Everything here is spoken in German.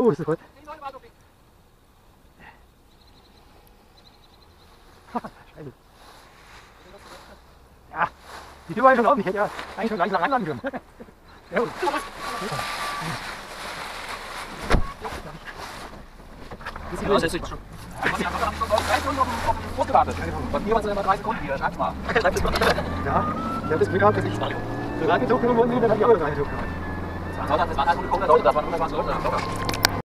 So ist es gut. Scheiße. Ja, die Tür war ja schon offen. Ich hätte ja eigentlich schon langsam ranladen können. Ja, gut. Das sieht aus, als schon. Ich habe noch 3 Stunden auf dem Bus gewartet. Von mir waren es immer 3 Sekunden hier. Schreib's mal. Ja, ich habe das Glück gehabt, dass ich so reingezogen worden bin, dann habe ich auch noch reingezogen. Das waren halt 100 Leute, das waren 120 Leute.